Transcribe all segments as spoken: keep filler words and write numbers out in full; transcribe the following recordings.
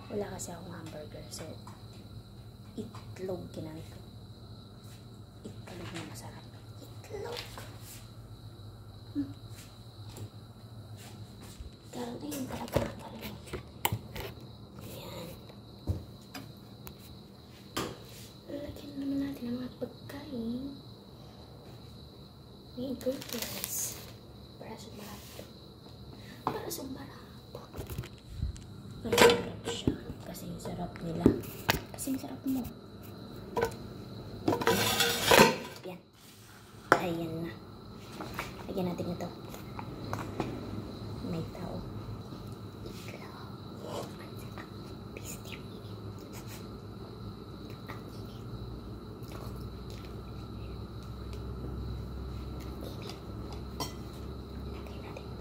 Wala kasi akong hamburger. So, itlog kinamit ko. Itlog na masarap. Itlog! Hmm. Galing talaga. Galing. Ayan. Lalagyan naman natin ang mga pagkain. May ingredients. Para sumarap. Para sumarap. Para sumarap siya. Kasi yung sarap nila. Kasi yung sarap mo. Yan. Ayan na. Lagyan natin ito. May tao. Iklaw. Ang pisti ang init. Ang init. Init. Lagyan natin ito.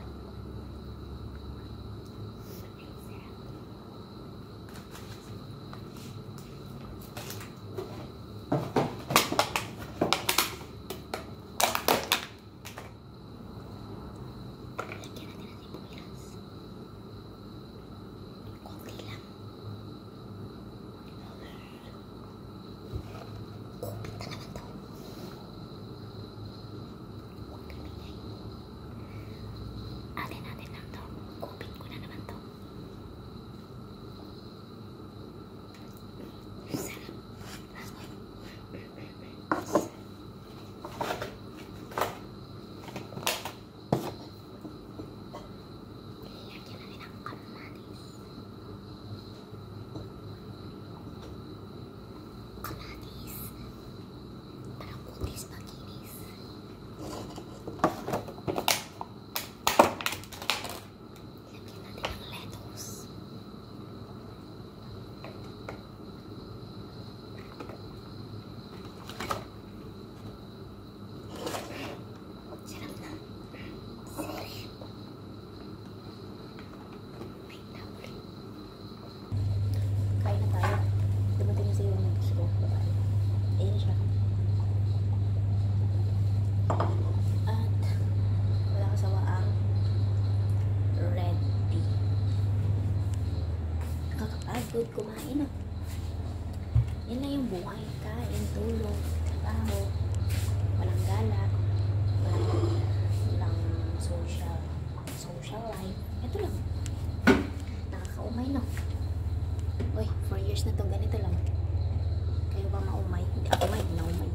Good kumain no. Yan lang yung buhay. Kain, tulog, trabaho, walang gala, walang, walang social social life. Ito lang. Nakakaumay no. Uy, four years na itong ganito lang. Kayo ba maumay? Hindi ako umay, hindi na umay.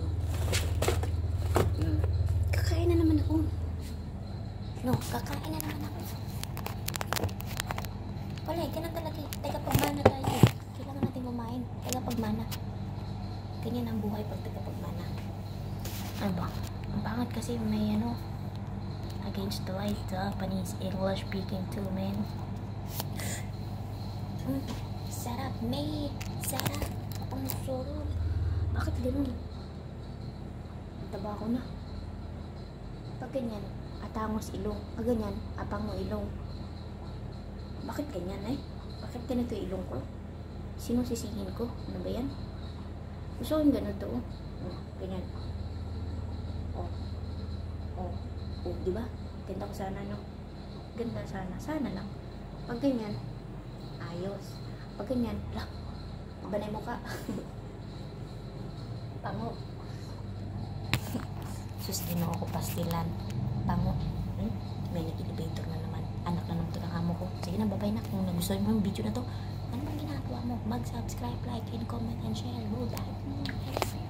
Hmm. Kakain na naman ako. No, kakain na naman ako. Wala, ganun talaga. Tagapagmana tayo. Kailangan natin kumain. Tagapagmana. Ganyan ang buhay pag tagapagmana. Ano ba? Ang pangat kasi may ano, against the light, Japanese, English speaking too, man. Mm, sarap, mate. Sarap. Ang sarap. Bakit ganun? Taba ko na. Pag ganyan, atangos ilong. Pag ganyan, apango ilong. Bakit ganyan eh? Bakit ganito ilong ko? Sino sisihin ko? Ano ba yan? Gusto ko yung ganito oh. Oh, ganyan. Oh. Oh. Oh, di ba? Ganda ko sana no? Ganda sana. Sana lang. Pag ganyan, ayos. Pag ganyan, lang. Banay mo ka. Pango. Sus, di mo ako pastilan. Pango. Hmm? May nag-elevator na naman. Anak na naman ito ng amo ko. Sige na, babay na. Kung nagustuhan mo yung video na to, ano bang ginagawa mo? Mag-subscribe, like, and comment, and share. Go back.